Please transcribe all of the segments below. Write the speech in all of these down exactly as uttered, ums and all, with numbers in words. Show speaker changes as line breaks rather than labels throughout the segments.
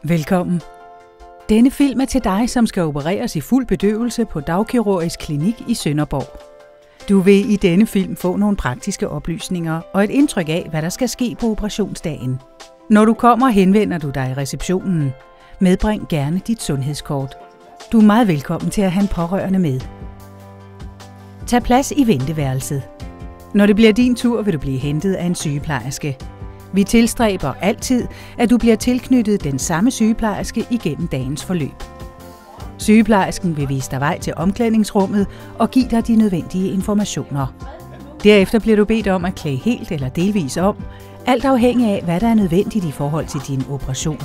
Velkommen. Denne film er til dig, som skal opereres i fuld bedøvelse på Dagkirurgisk Klinik i Sønderborg. Du vil i denne film få nogle praktiske oplysninger og et indtryk af, hvad der skal ske på operationsdagen. Når du kommer, henvender du dig i receptionen. Medbring gerne dit sundhedskort. Du er meget velkommen til at have en pårørende med. Tag plads i venteværelset. Når det bliver din tur, vil du blive hentet af en sygeplejerske. Vi tilstræber altid, at du bliver tilknyttet den samme sygeplejerske igennem dagens forløb. Sygeplejersken vil vise dig vej til omklædningsrummet og give dig de nødvendige informationer. Derefter bliver du bedt om at klæde helt eller delvis om, alt afhængig af, hvad der er nødvendigt i forhold til din operation.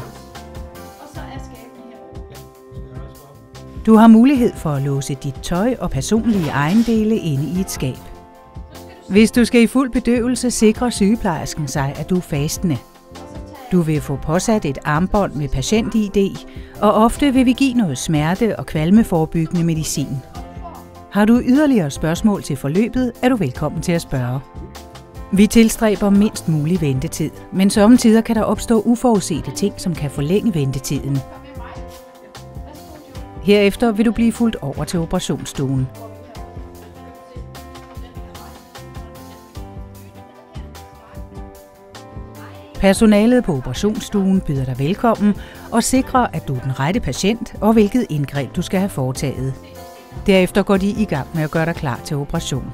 Du har mulighed for at låse dit tøj og personlige ejendele inde i et skab. Hvis du skal i fuld bedøvelse, sikrer sygeplejersken sig, at du er fastende. Du vil få påsat et armbånd med patient-I D, og ofte vil vi give noget smerte- og kvalmeforebyggende medicin. Har du yderligere spørgsmål til forløbet, er du velkommen til at spørge. Vi tilstræber mindst mulig ventetid, men sommetider kan der opstå uforudsete ting, som kan forlænge ventetiden. Herefter vil du blive fulgt over til operationsstuen. Personalet på operationsstuen byder dig velkommen og sikrer, at du er den rette patient og hvilket indgreb du skal have foretaget. Derefter går de i gang med at gøre dig klar til operation.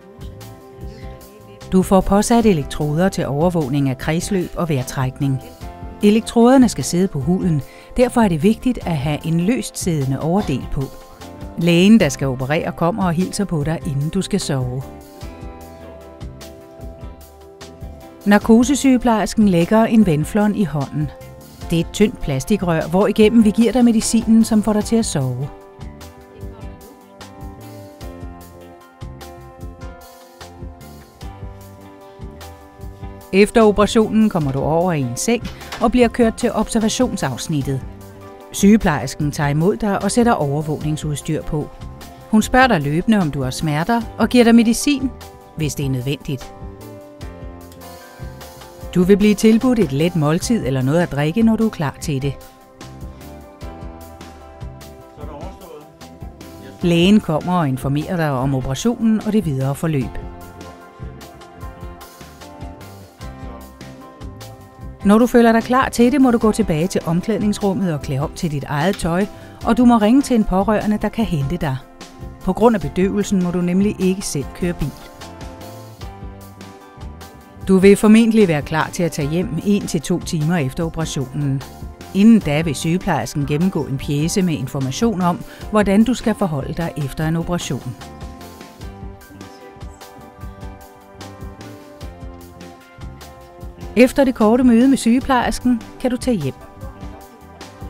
Du får påsat elektroder til overvågning af kredsløb og vejrtrækning. Elektroderne skal sidde på huden, derfor er det vigtigt at have en løst siddende overdel på. Lægen, der skal operere, kommer og hilser på dig, inden du skal sove. Narkosesygeplejersken lægger en Venflon i hånden. Det er et tyndt plastikrør, hvor igennem vi giver dig medicinen, som får dig til at sove. Efter operationen kommer du over i en seng og bliver kørt til observationsafsnittet. Sygeplejersken tager imod dig og sætter overvågningsudstyr på. Hun spørger dig løbende, om du har smerter, og giver dig medicin, hvis det er nødvendigt. Du vil blive tilbudt et let måltid eller noget at drikke, når du er klar til det. Lægen kommer og informerer dig om operationen og det videre forløb. Når du føler dig klar til det, må du gå tilbage til omklædningsrummet og klæde om til dit eget tøj, og du må ringe til en pårørende, der kan hente dig. På grund af bedøvelsen må du nemlig ikke selv køre bil. Du vil formentlig være klar til at tage hjem en til to timer efter operationen. Inden da vil sygeplejersken gennemgå en pjece med information om, hvordan du skal forholde dig efter en operation. Efter det korte møde med sygeplejersken kan du tage hjem.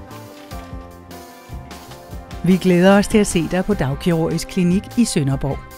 Vi glæder os til at se dig på Dagkirurgisk Klinik i Sønderborg.